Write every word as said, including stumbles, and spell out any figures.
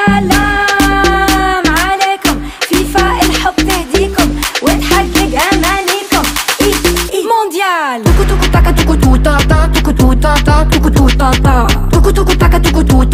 سلام عليكم، فيفا الحب تهديكم وتحقق امانيكم. اي اي مونديال. توكو توكو تاكا توكو تو تا تا توكو تو تا تا توكو تو تا تا توكو توكو تاكا توكو تو